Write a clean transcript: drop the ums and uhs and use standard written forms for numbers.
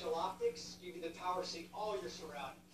special optics give you the power to see all your surroundings.